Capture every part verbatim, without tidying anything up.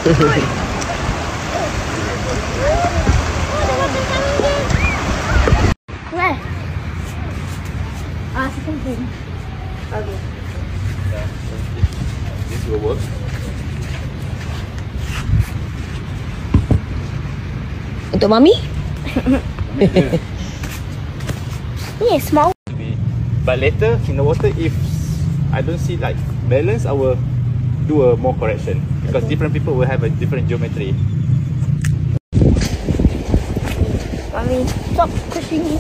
Where? Ah, something. Okay. This will work. Untuk Mami? Ni small. But later in the water, if I don't see like balance, I will do a more correction because okay. different people will have a different geometry. Mommy, stop pushing me.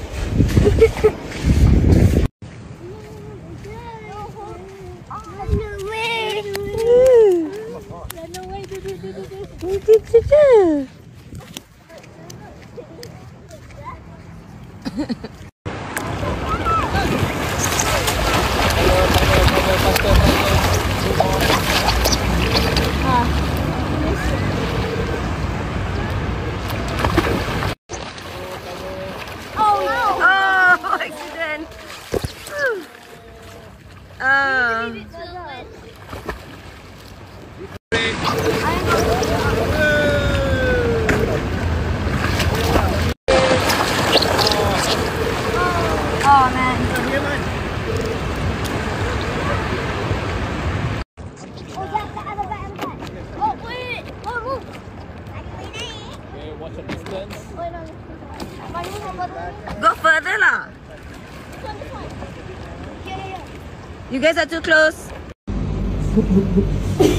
Go further lah. You guys are too close.